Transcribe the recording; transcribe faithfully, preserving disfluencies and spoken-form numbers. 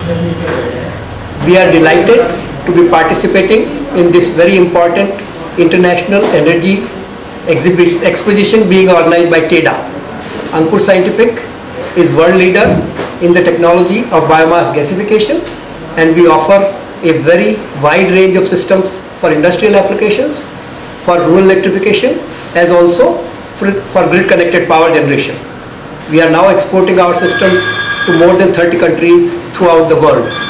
We are delighted to be participating in this very important international energy exhibition, exposition being organized by TEDA. Ankur Scientific is world leader in the technology of biomass gasification, and we offer a very wide range of systems for industrial applications, for rural electrification, as also for, for grid connected power generation. We are now exporting our systems to more than thirty countries throughout the world.